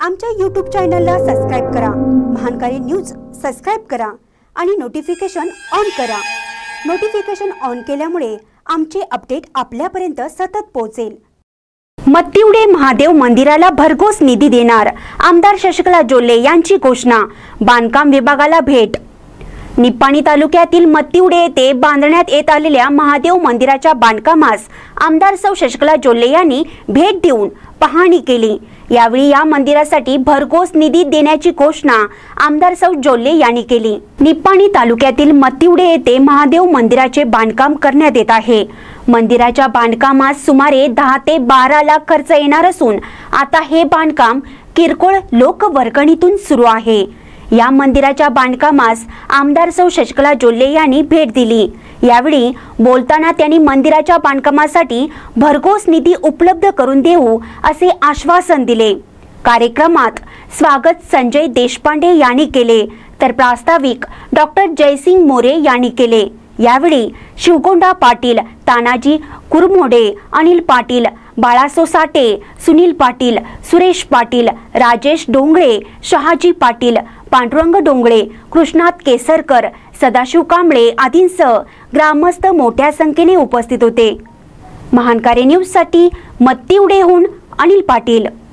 आमच्या YouTube चॅनलला subscribe करा, महानकारी न्यूज सबस्क्राइब करा आणि नोटिफिकेशन ऑन करा। नोटिफिकेशन ऑन केल्यामुळे आमचे अपडेट आपल्यापर्यंत सतत पोहोचेल। मत्तिवडे महादेव मंदिराला भरघोस निधी देणार, आमदार शशिकला जोल्ले यांची घोषणा। बांधकाम विभागाला भेट। निपाणी तालुक्यातील मत्तिवडे येथे बांधण्यात येत आलेल्या महादेव मंदिराच्या बांधकामास आमदार सौ शशिकला जोल्ले यांनी भेट देऊन पाहणी केली। यावेळी या मंदिरासाठी भरघोस निधी देण्याची घोषणा आमदार सौ जोल्ले यांनी केली। निपाणी तालुक्यातील मत्तिवडे येथे महादेव मंदिराचे बांधकाम करण्यात येत आहे। मंदिराच्या बांधकामास सुमारे 10 ते 12 लाख खर्च येणार असून आता हे बांधकाम किरकोळ लोकवर्गणीतून सुरू आहे। या मंदिराच्या बांधकामास आमदार सौ शशिकला जोल्ले यांनी भेट दिली। यावेळी बोलताना त्यांनी मंदिराच्या बांधकामासाठी भरघोस निधी उपलब्ध करून देऊ असे आश्वासन दिले। कार्यक्रमात स्वागत संजय देशपांडे यांनी केले तर प्रास्ताविक डॉक्टर जयसिंग मोरे यांनी केले। यावेळी शिवगोंडा पाटील, तानाजी कुरमोडे, अनिल पाटील, बाळासो साटे, सुनील पाटील, सुरेश पाटील, राजेश डोंगळे, शहाजी पाटील, पांडुरंग डोंगळे, कृष्णात केसरकर, सदाशिव कांबळे आदींसह ग्रामस्थ मोठ्या संख्येने उपस्थित होते। महानकारी न्यूज साठी मत्तिवडेहून अनिल पाटील।